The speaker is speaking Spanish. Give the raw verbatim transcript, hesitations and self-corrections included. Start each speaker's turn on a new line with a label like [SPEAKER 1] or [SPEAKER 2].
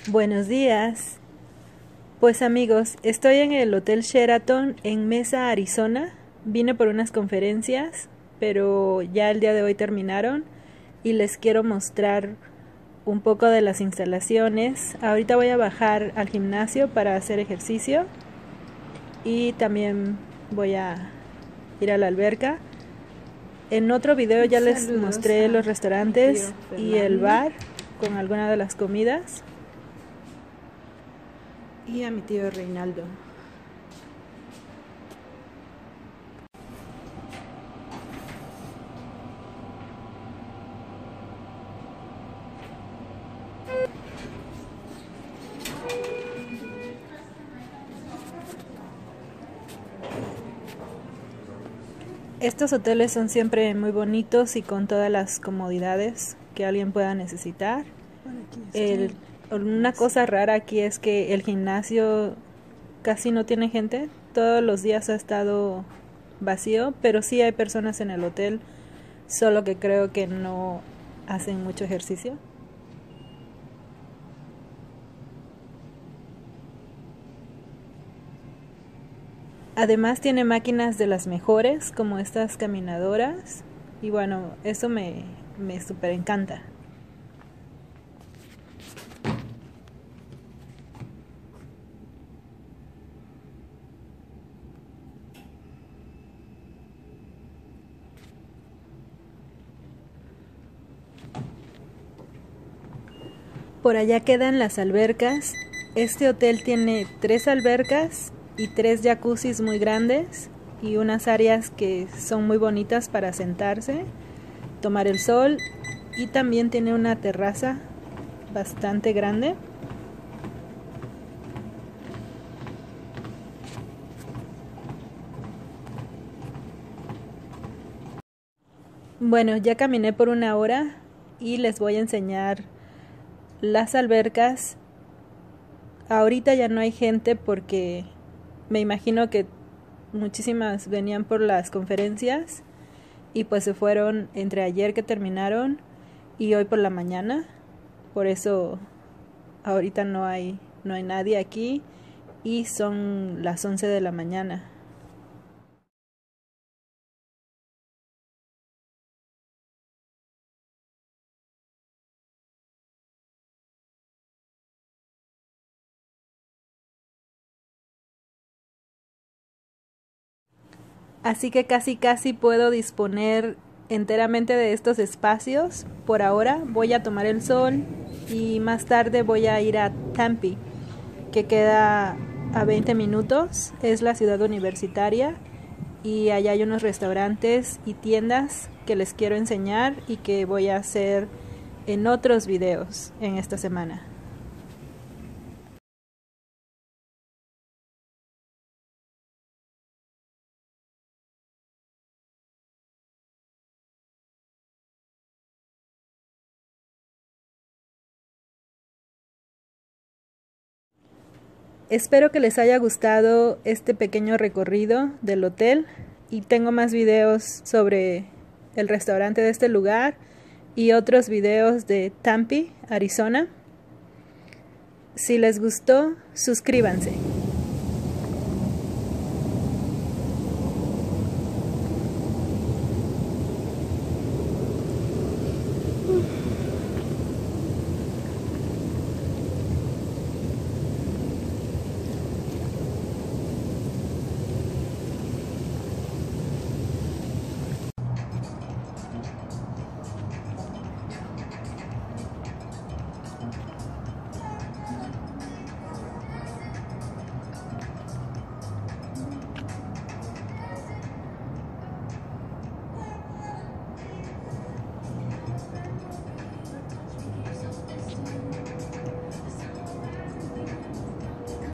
[SPEAKER 1] Buenos días. Pues amigos, estoy en el Hotel Sheraton en Mesa, Arizona. Vine por unas conferencias, pero ya el día de hoy terminaron y les quiero mostrar un poco de las instalaciones. Ahorita voy a bajar al gimnasio para hacer ejercicio y también voy a ir a la alberca. En otro video ya les
[SPEAKER 2] Saludos
[SPEAKER 1] mostré
[SPEAKER 2] a
[SPEAKER 1] los restaurantes
[SPEAKER 2] mi tío
[SPEAKER 1] y el
[SPEAKER 2] Fernando.
[SPEAKER 1] bar con alguna de las comidas.
[SPEAKER 2] Y a mi tío Reinaldo.
[SPEAKER 1] Estos hoteles son siempre muy bonitos y con todas las comodidades que alguien pueda necesitar. El, una cosa rara aquí es que el gimnasio casi no tiene gente. Todos los días ha estado vacío, pero sí hay personas en el hotel, solo que creo que no hacen mucho ejercicio. Además tiene máquinas de las mejores, como estas caminadoras, y bueno, eso me, me súper encanta. Por allá quedan las albercas. Este hotel tiene tres albercas y tres jacuzzis muy grandes y unas áreas que son muy bonitas para sentarse, tomar el sol, y también tiene una terraza bastante grande. Bueno, ya caminé por una hora y les voy a enseñar las albercas. Ahorita ya no hay gente porque me imagino que muchísimas venían por las conferencias y pues se fueron entre ayer que terminaron y hoy por la mañana. Por eso ahorita no hay no hay nadie aquí y son las once de la mañana. Así que casi casi puedo disponer enteramente de estos espacios. Por ahora voy a tomar el sol y más tarde voy a ir a Tempe, que queda a veinte minutos. Es la ciudad universitaria y allá hay unos restaurantes y tiendas que les quiero enseñar y que voy a hacer en otros videos en esta semana. Espero que les haya gustado este pequeño recorrido del hotel y tengo más videos sobre el restaurante de este lugar y otros videos de Tempe, Arizona. Si les gustó, suscríbanse.